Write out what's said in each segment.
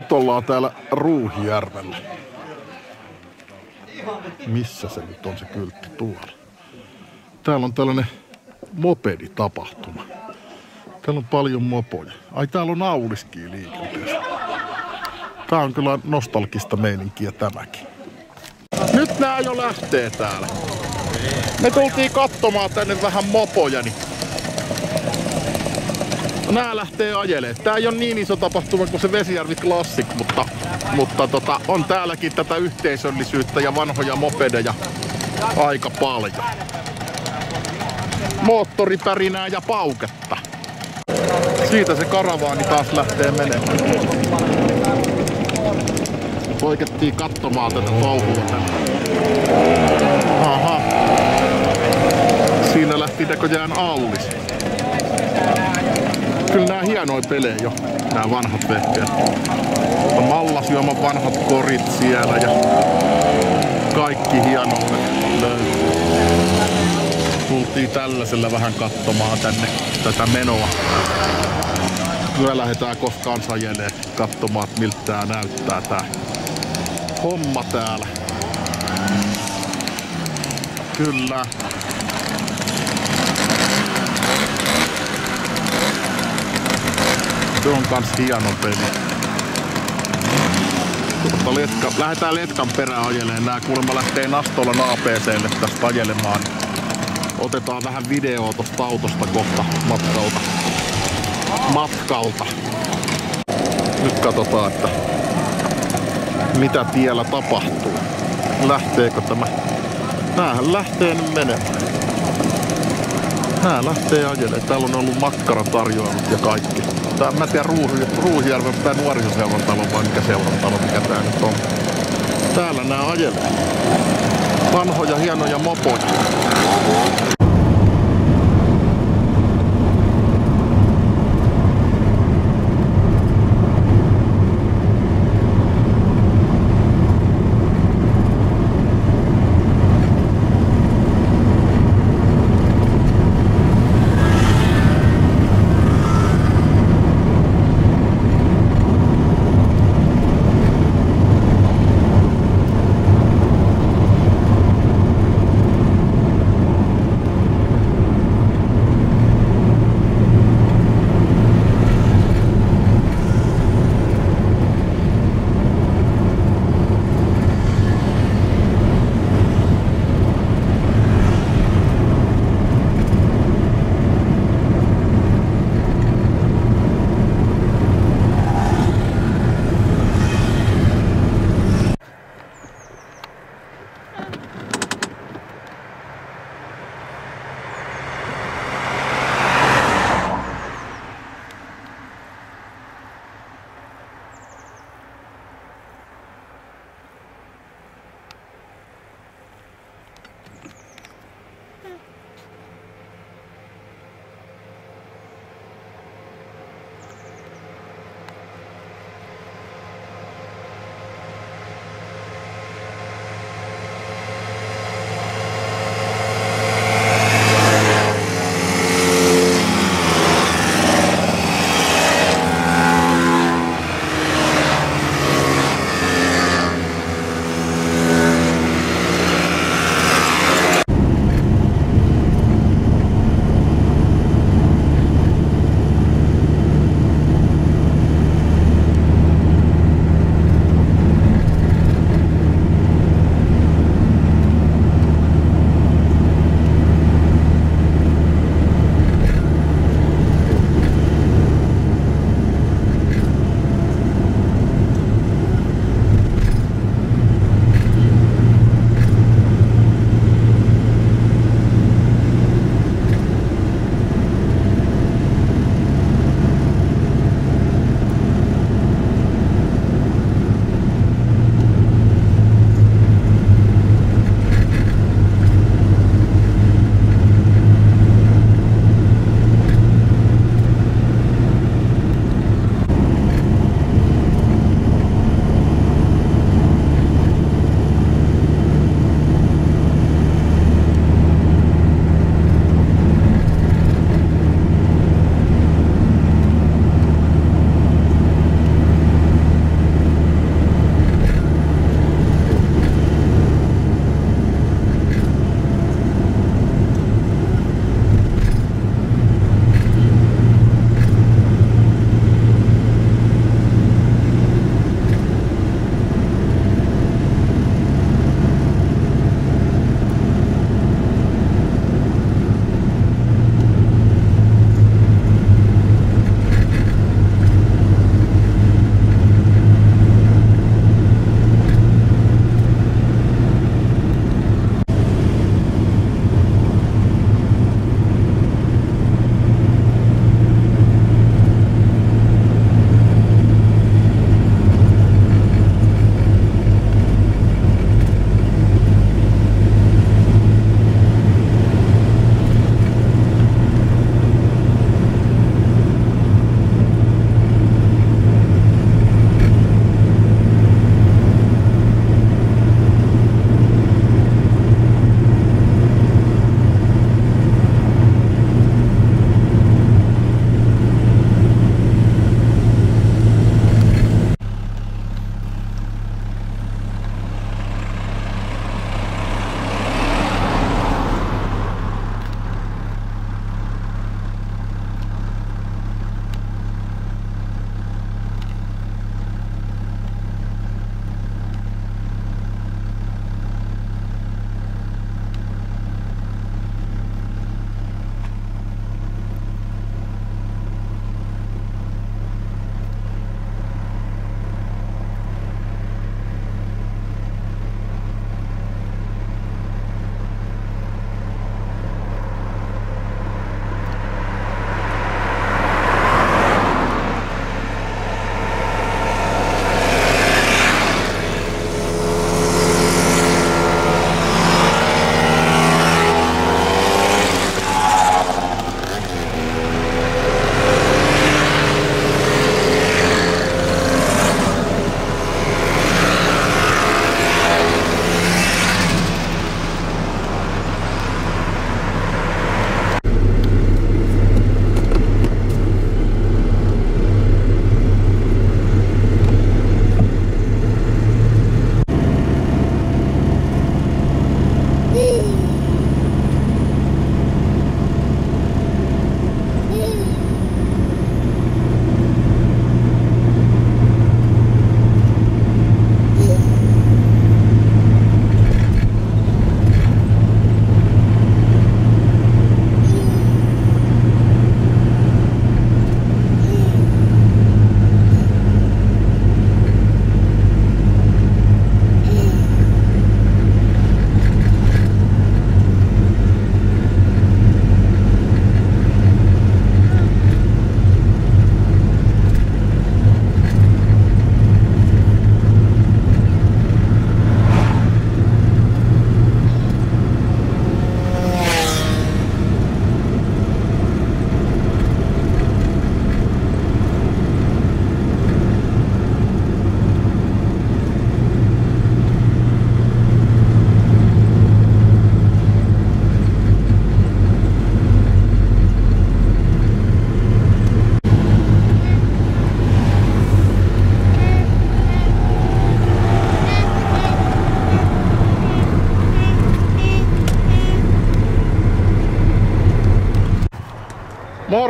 Nyt ollaan täällä Ruuhijärvellä. Missä se nyt on se kyltti tuolla? Täällä on tällainen mopeditapahtuma. Täällä on paljon mopoja. Ai täällä on auliskiä liikenteessä. Tää on kyllä nostalgista meininkiä tämäkin. Nyt nää jo lähtee täällä. Me tultiin katsomaan tänne vähän mopoja, niin nää lähtee ajelemaan. Tää ei ole niin iso tapahtuma kuin se Vesijärvi Classic, mutta on täälläkin tätä yhteisöllisyyttä ja vanhoja mopedeja aika paljon. Moottoripärinää ja pauketta. Siitä se karavaani taas lähtee menemään. Poikettiin katsomaan tätä touhua tänne. Aha. Siinä lähti näköjään Allis. Kyllä nää hienoja pelejä jo, nää vanhat vehkeet. Mallasjuoman vanhat korit siellä ja kaikki hienoudet löytyy. Tultiin tällaisella vähän katsomaan tänne tätä menoa. Kyllä lähdetään koska kanssa ajelee katsomaan, miltä tää näyttää tää homma täällä. Kyllä. Se on kans hieno peli. Lähdetään letkan perään ajelemaan. Nää kuulemma lähtee Nastolan APC:lle tästä ajelemaan. Otetaan vähän videoa tosta autosta kohta matkalta. Nyt katsotaan, että mitä tiellä tapahtuu. Lähteekö tämä? Näähän lähtee nyt menemään. Nää lähtee ajelemaan. Täällä on ollut makkaratarjoilut ja kaikki. Tää, mä en tiedä Ruuhijärven tää nuorisoseurantalo vai mikä seurantalo, mikä tää nyt on. Täällä nää ajelee. Vanhoja hienoja mopoja.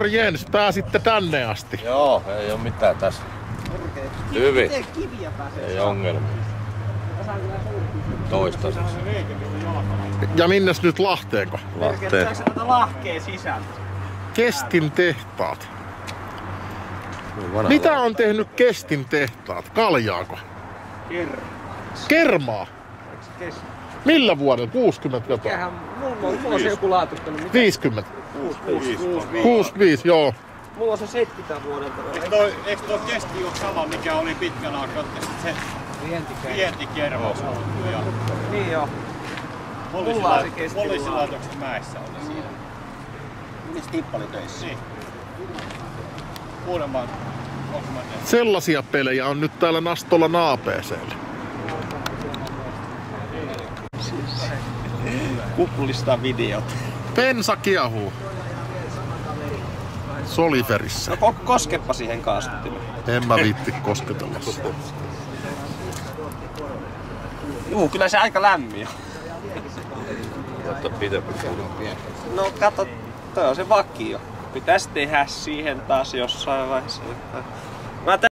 Morjens, pääsitte tänne asti. Joo, ei oo mitään tässä. Hyvin. Ei ongelmia. Toistaiseksi. Ja minnes nyt Lahteenko? Lahteen. Lahkeen sisältä. Kestin tehtaat. Mitä on tehnyt Kestin tehtaat? Kaljaako? Kermaa? Millä vuodella? 60 jotain? Mikähän, mulla on se joku laatuttanut. 50? 65, joo. Mulla on se 70 vuodelta. Eikö toi Kesti ole sama, mikä oli pitkän aikaa, se vientikermaus? Niin joo. Poliisilaitoksen mäessä oli siinä. Missä Tippa oli töissä? Niin. Uudenmaan. Sellaisia pelejä on nyt täällä Nastolan APC:llä. Kuplista videot. Pensa kiehuu. Soliferissä. No koskeppa siihen kaasuttimeen. En mä viitti kosketella. Juu, kyllä se aika lämmin on. No kato, toi on se vakio. Pitäis tehdä siihen taas jossain vaiheessa.